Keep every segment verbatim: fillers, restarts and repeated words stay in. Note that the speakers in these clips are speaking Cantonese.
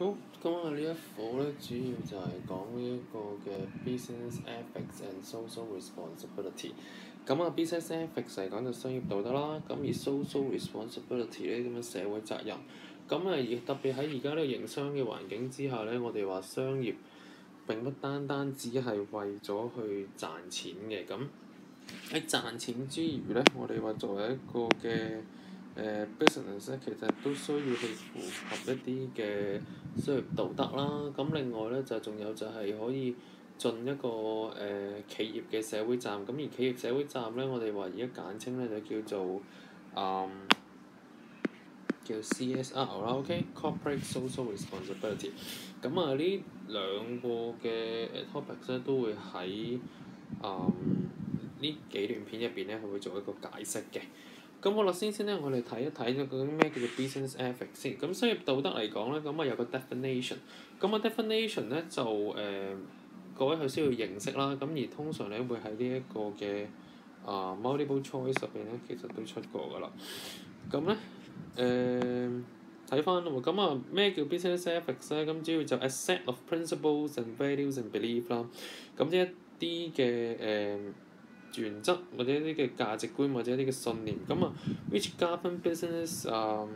好，咁啊呢一課咧，主要就係講呢一個嘅 business ethics and social responsibility。咁啊，business ethics 係講到商業道德啦，咁而 social responsibility 咧咁嘅社會責任。咁啊，而特別喺而家呢個營商嘅環境之下咧，我哋話商業並不單單只係為咗去賺錢嘅。咁喺賺錢之餘咧，我哋話作為一個嘅誒、uh, business 咧，其實都需要去符合一啲嘅商業道德啦。咁另外咧就仲有就係可以盡一個誒、呃、企業嘅社會責任。咁而企業社會責任咧，我哋話而家簡稱咧就叫做嗯叫 C S R 啦。OK，Corporate Social Responsibility。咁啊呢兩個嘅 topics 咧都會喺嗯呢幾段片入邊咧係會做一個解釋嘅。咁好啦，先先咧，我哋睇一睇究竟咩叫做 business ethics 先。咁商業道德嚟講咧，咁啊有個 definition。咁啊 definition 咧就誒、呃、各位係需要認識啦。咁而通常咧會喺呢一個嘅啊、呃、multiple choice 入邊咧，其實都出過㗎啦。咁咧誒睇翻咯喎，咁啊咩叫 business ethics 咧？咁主要就 a set of principles and values and belief 啦。咁即一啲嘅誒。呃原則或者一啲嘅價值觀或者一啲嘅信念，咁啊，which govern business、um,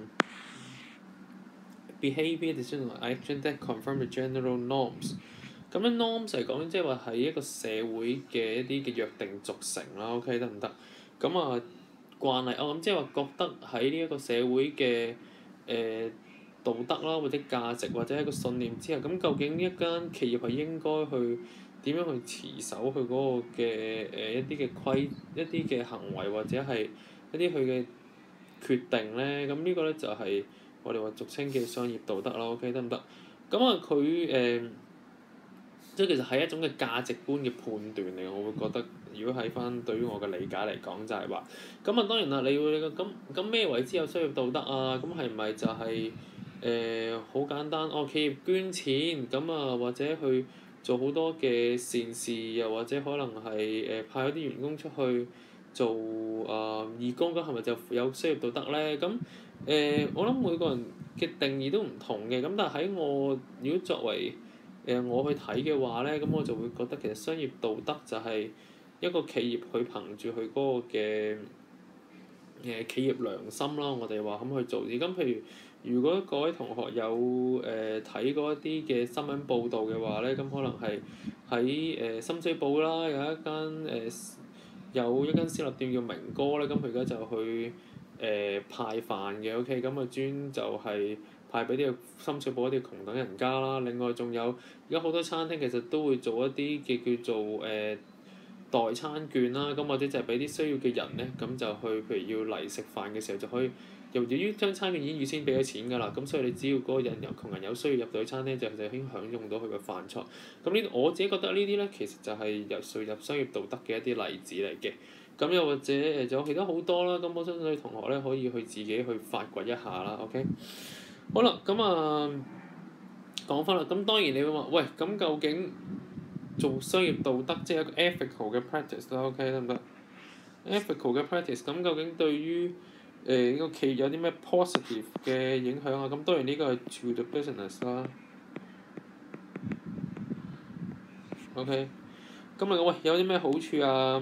behaviour decision action that confirm the general norms。咁咧 norms 嚟講，即係話係一個社會嘅一啲嘅約定俗成啦。OK 得唔得？咁啊慣例，我諗即係話覺得喺呢一個社會嘅誒、呃、道德啦，或者價值或者一個信念之下，咁究竟呢一間企業係應該去點樣去持守佢嗰個嘅誒、呃、一啲嘅規一啲嘅行為或者係一啲佢嘅決定咧？咁呢個咧就係我哋話俗稱嘅商業道德啦。OK 得唔得？咁啊佢誒即係其實係一種嘅價值觀嘅判斷嚟，我會覺得如果喺翻對於我嘅理解嚟講就係話，咁啊當然啦，你會咁咁咩為之有商業道德啊？咁係咪就係誒好簡單？哦，企業捐錢咁啊，或者去做好多嘅善事，又或者可能係誒、呃、派嗰啲員工出去做啊、呃、義工，咁係咪就有商業道德咧？咁誒、呃，我諗每個人嘅定義都唔同嘅。咁但係喺我如果作為誒、呃、我去睇嘅話咧，咁我就會覺得其實商業道德就係一個企業去憑住佢嗰個嘅誒、呃、企業良心啦，我哋話咁去做嘢。咁譬如如果各位同學有誒睇、呃、過一啲嘅新聞報導嘅話咧，咁可能係喺誒深水埗啦，有一間誒、呃、有一間燒臘店叫明哥咧，咁佢而家就去誒、呃、派飯嘅。OK，咁啊專就係、是。派俾啲深水埗一啲窮等人家啦，另外仲有而家好多餐廳其實都會做一啲嘅叫做誒、呃、代餐券啦，咁或者就係俾啲需要嘅人咧，咁就去譬如要嚟食飯嘅時候就可以，由於張餐券已經預先俾咗錢㗎啦，咁所以你只要嗰個人有窮人有需要入到去餐廳就就已經享用到佢嘅飯菜。咁呢我自己覺得呢啲咧其實就係入涉入商業道德嘅一啲例子嚟嘅。咁又或者誒仲有其他好多啦，咁我相信同學咧可以去自己去發掘一下啦。OK。好啦，咁啊講翻啦，咁當然你會話，喂，咁究竟做商業道德即係一個 ethical 嘅 practice 啦，OK 得唔得 ？ethical 嘅 practice，咁究竟對於誒呢個企業有啲咩 positive 嘅影響啊？咁當然呢個係 to the business 啦。OK，咁啊喂，有啲咩好處啊？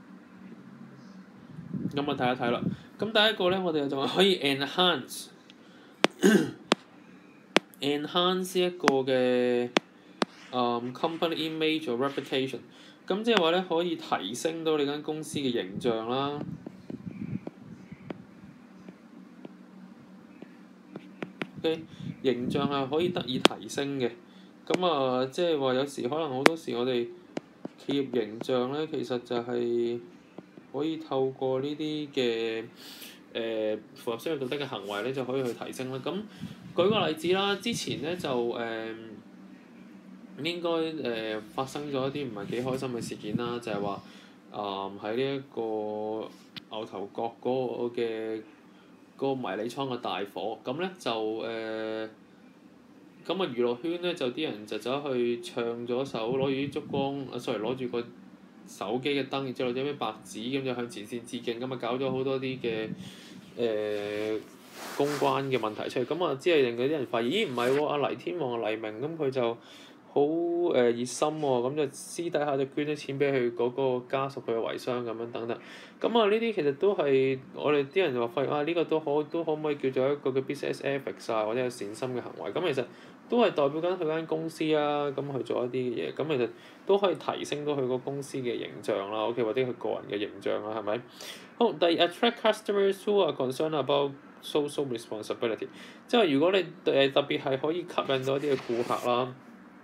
咁我睇一睇啦。咁第一個咧，我哋就話可以 enhance。enhance 一個嘅、um, company image or reputation， 咁即係話咧可以提升到你間公司嘅形象啦。Okay，形象係可以得以提升嘅。咁啊，即係話有時可能好多時我哋企業形象咧，其實就係可以透過呢啲嘅誒符合商業道德嘅行為咧，就可以去提升啦。咁舉個例子啦，之前咧就誒、呃、應該誒、呃、發生咗一啲唔係幾開心嘅事件啦，就係話啊喺呢一個牛頭角嗰個嘅嗰個迷你倉嘅大火，咁咧就誒咁啊娛樂圈咧就啲人就走去唱咗首攞住啲燭光啊 sorry 攞住個手機嘅燈，然之後攞啲咩白紙咁就向前線致敬，咁啊搞咗好多啲嘅誒公關嘅問題出嚟，咁啊之後令到啲人發現，咦唔係喎，阿黎天王阿黎明咁佢就好誒熱心喎，咁就私底下就捐咗錢俾佢嗰個家屬佢嘅遺孀咁樣等等，咁啊呢啲其實都係我哋啲人就話發現啊呢、呢個都可都可唔可以叫做一個嘅 business ethics 啊，或者係善心嘅行為，咁其實都係代表緊佢間公司啊，咁去做一啲嘅嘢，咁其實都可以提升到佢個公司嘅形象啦，OK 或者佢個人嘅形象啦，係咪？好，第二 attract customers who are concerned about social responsibility， 即係如果你誒特別係可以吸引到一啲嘅顧客啦。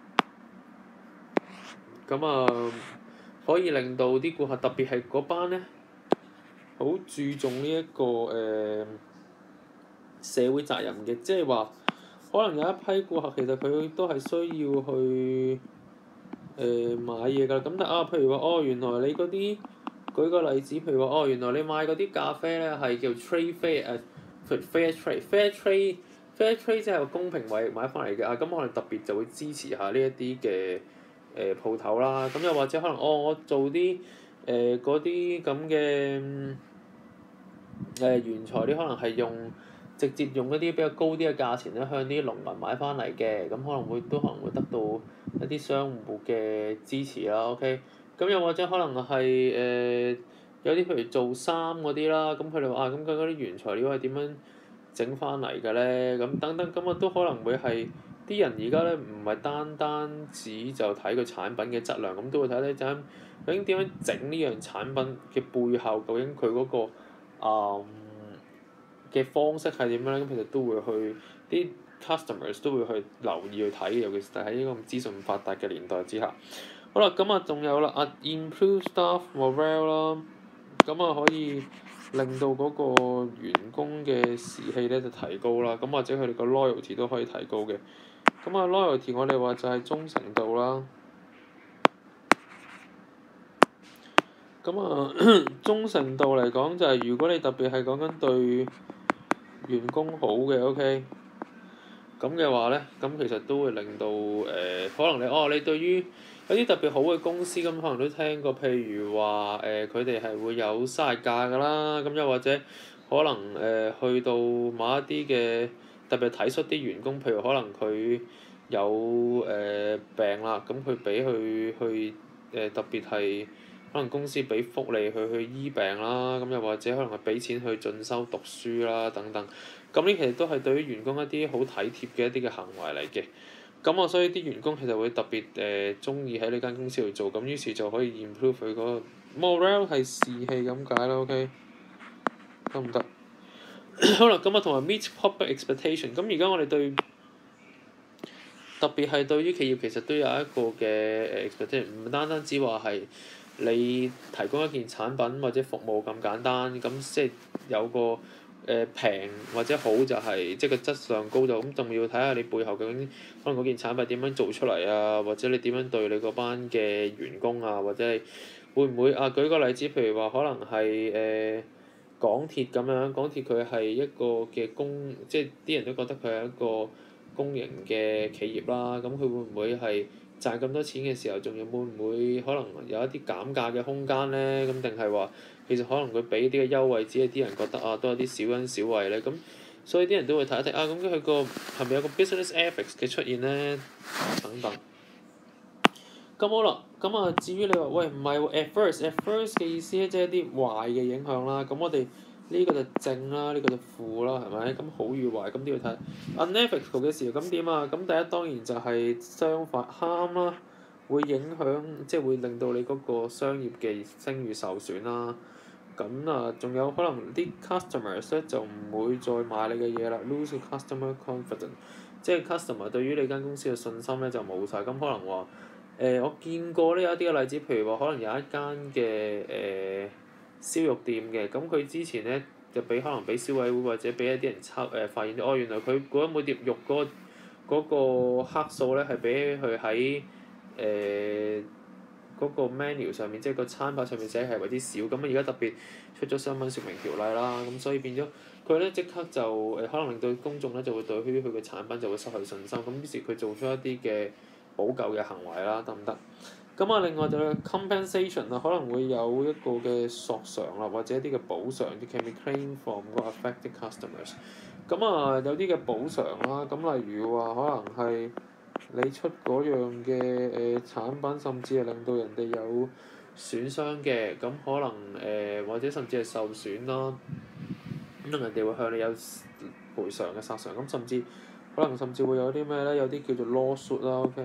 咁啊，可以令到啲顧客特別係嗰班咧，好注重呢、這、一個誒、呃、社會責任嘅，即係話可能有一批顧客其實佢都係需要去誒、呃、買嘢㗎，咁但啊，譬如話哦，原來你嗰啲舉個例子，譬如話哦，原來你買嗰啲咖啡咧係叫 trade fair 誒、uh, fair trade fair trade fair trade 即係公平為買翻嚟嘅啊，咁我哋特別就會支持下呢一啲嘅。誒鋪頭啦，咁又或者可能哦，我做啲誒嗰啲咁嘅誒原材料，可能係用直接用一啲比較高啲嘅價錢咧，向啲農民買翻嚟嘅，咁可能會都可能會得到一啲商戶嘅支持啦。OK，咁又或者可能係誒、呃、有啲譬如做衫嗰啲啦，咁佢哋話啊，咁佢嗰啲原材料係點樣整翻嚟嘅咧？咁等等，咁啊都可能會係。啲人而家咧唔係單單止就睇佢產品嘅質量，咁都會睇咧就究竟點樣整呢樣產品嘅背後，究竟佢嗰、嗰個啊嘅、嗯、方式係點樣咧？咁其實都會去啲 customers 都會去留意去睇，尤其是喺呢個資訊發達嘅年代之下。好啦，咁啊仲有啦，啊 improve staff morale 啦，咁啊可以令到嗰個員工嘅士氣咧就提高啦，咁或者佢哋個 loyalty 都可以提高嘅。咁啊 loyalty 我哋話就係忠誠度啦。咁啊忠誠度嚟講就係如果你特別係講緊對員工好嘅 OK，咁嘅話咧，咁其實都會令到誒、呃、可能你哦你對於有啲特別好嘅公司咁可能都聽過，譬如話誒佢哋係會有生日假㗎啦，咁又或者可能誒、呃、去到某一啲嘅。特別體恤啲員工，譬如可能佢有誒、呃、病啦，咁佢俾佢去誒、呃、特別係可能公司俾福利佢去醫病啦，咁又或者可能係俾錢去進修讀書啦等等，咁呢其實都係對於員工一啲好體貼嘅一啲嘅行為嚟嘅。咁啊，所以啲員工其實會特別誒中意喺呢間公司度做，咁於是就可以 improve 佢嗰個 morale 係士氣咁解啦。OK，得唔得？好啦，咁啊同埋 meet public expectation，咁而家我哋對特別係對於企業其實都有一個嘅誒 expectation，唔單單只話係你提供一件產品或者服務咁簡單，咁即係有個誒平、呃、或者好就係、是、即係個質量高就咁，仲要睇下你背後究竟可能嗰件產品點樣做出嚟啊，或者你點樣對你嗰班嘅員工啊，或者係會唔會啊？舉個例子，譬如話可能係誒。呃港鐵咁樣，港鐵佢係一個嘅公，即係啲人都覺得佢係一個公營嘅企業啦。咁佢會唔會係賺咁多錢嘅時候，仲有會唔會可能有一啲減價嘅空間咧？咁定係話其實可能佢俾啲嘅優惠，只係啲人覺得啊，都有啲小恩小惠咧。咁所以啲人都會睇一睇啊，咁佢個係咪有個 business ethics 嘅出現咧？等等。咁好啦，咁啊至於你話喂唔係喎 at first at first 嘅意思咧，即係一啲壞嘅影響啦。咁我哋呢個就正啦，呢個就負啦，係咪？咁好與壞咁都要睇。unethical 嘅時候咁點啊？咁第一當然就係相反 harm 啦，會影響即係會令到你嗰個商業嘅聲譽受損啦。咁啊，仲有可能啲 customers 咧就唔會再買你嘅嘢啦 lose customer confidence，即係 customer 對於你間公司嘅信心咧就冇晒。咁可能話。誒、呃、我見過咧有一啲嘅例子，譬如話可能有一間嘅誒燒肉店嘅，咁佢之前咧就俾可能俾消委會或者俾一啲人抽誒、呃、發現咗，哦原來佢嗰每碟肉嗰、嗰個嗰個克數咧係比佢喺誒嗰個 menu 上面，即係個餐牌上面寫係為之少，咁而家特別出咗商品説明條例啦，咁所以變咗佢咧即刻就誒、呃、可能令到公眾咧就會對於佢嘅產品就會失去信心，咁於是佢做出一啲嘅補救嘅行為啦，得唔得？咁啊，另外就係 compensation 啊，可能會有一個嘅索償啦，或者一啲嘅補償，啲 can be claimed from 個 affected customers。 咁啊有啲嘅補償啦，咁例如話可能係你出嗰樣嘅誒、呃、產品，甚至係令到人哋有損傷嘅，咁可能誒、呃、或者甚至係受損啦，咁人哋會向你有賠償嘅索償，咁甚至可能甚至會有啲咩咧？有啲叫做 lawsuit 啦，OK。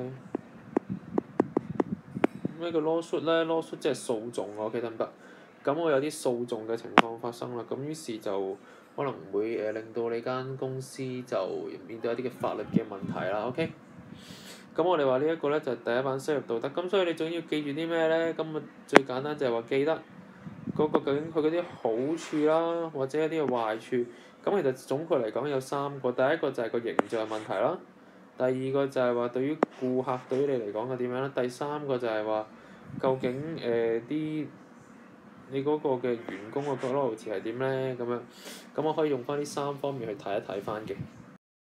咩叫 lawsuit 咧？lawsuit 即係訴訟啊，OK 得唔得？咁我有啲訴訟嘅情況發生啦，咁於是就可能會誒、呃、令到你間公司就面對一啲嘅法律嘅問題啦，OK。咁我哋話呢一個咧就係、是、第一版商業道德，咁所以你總要記住啲咩咧？咁啊最簡單就係話記得嗰個究竟佢嗰啲好處啦，或者一啲嘅壞處。咁其實總括嚟講有三個，第一個就係個形象問題啦。第二個就係話對於顧客對於你嚟講係點樣咧？第三個就係話究竟誒啲、呃、你嗰個嘅員工嘅 loyalty 係點咧？咁樣咁我可以用翻呢三方面去睇一睇翻嘅。